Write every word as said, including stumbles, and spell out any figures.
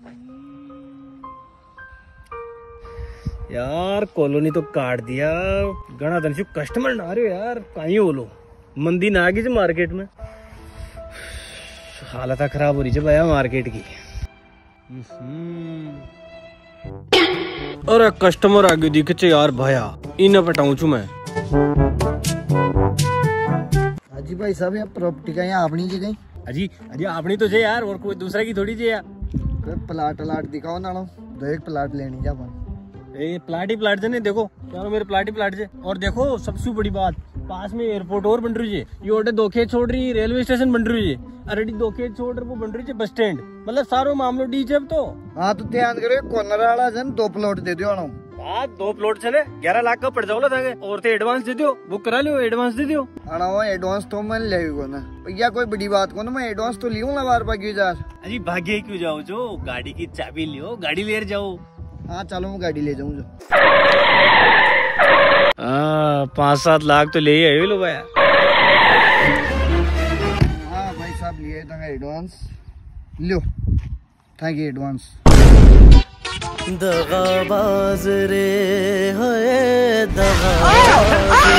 यार कॉलोनी तो काट दिया, घना दिन से कस्टमर ना रहे यार, कहीं बोलो मंदी ना आ गई मार्केट में, हालत खराब हो रही है भैया मार्केट की। अरे कस्टमर आगे दिखे यार भैया, इन्हें पटाऊं छू मैं। अजी भाई साहब यहाँ प्रॉपर्टी का यहाँ अपनी जी गई? अजी अजी अपनी तो जे यार, और कोई दूसरा की थोड़ी जे यार। प्लाट प्लाट दिखाओ ना, दो एक प्लाट लेनी जा अपन। ए प्लाट ही प्लाट जने देखो यार, मेरे प्लाट ही प्लाट जे। और देखो सबसे बड़ी बात, पास में एयरपोर्ट और बन रही है, ये ओटे दो खेत छोड़ रही, रेलवे स्टेशन बन रही है, अरे दो खेत छोड़ रही वो बन रही है बस स्टैंड, मतलब सारो मामलो डी जब तो। हाँ तो ध्यान करो, कॉर्नर वाला जन दो प्लॉट दे दो। हाँ दो प्लॉट चले ग्यारह लाख का पड़ जाओ था, और तो एडवांस दे दो, बुक करा लो, एडवांस दे दो। अड़ा वो एडवांस तो मैं ले ना भैया, कोई बड़ी बात को ना, मैं एडवांस तो लियो ना बार बार जा। अजी भाग्य क्यों जाओ, जो गाड़ी की चाबी लियो, गाड़ी ले जाओ। हाँ चलो मैं गाड़ी ले जाऊँ जो। हाँ पाँच सात लाख तो ले ही आए लो भैया। हाँ भाई साहब लिए था एडवांस, लो थैंक यू एडवांस। दगाबाज रे है दगाबाज